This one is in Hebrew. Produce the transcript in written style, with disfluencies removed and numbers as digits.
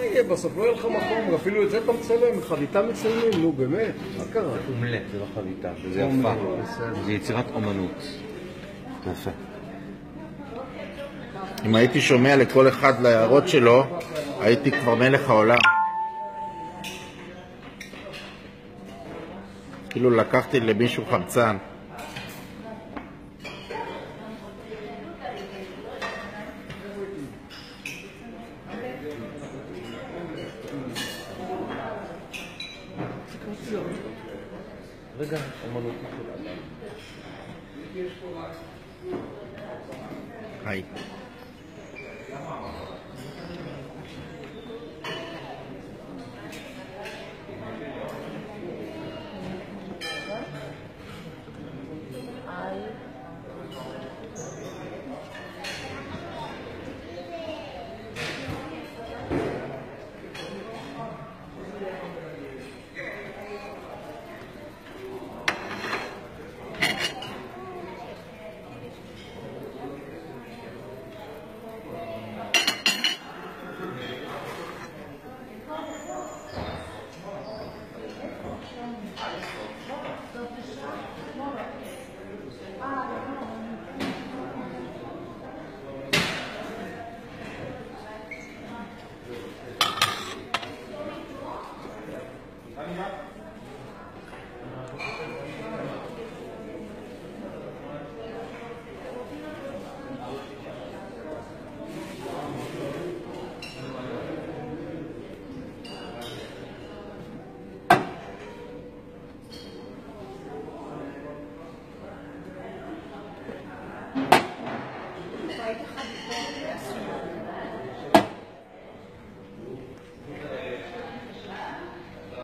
יהיה בסוף, לא יהיה לך מקום, אפילו את זה אתה מצלם, חביתה מצלמים, נו באמת, מה קרה? אומלט, זה לא חביתה, זה יפה, זה יצירת אומנות. יפה. אם הייתי שומע לכל אחד להערות שלו, הייתי כבר מלך העולם. כאילו לקחתי למישהו חמצן. רגע, אומנות של אדם. היי.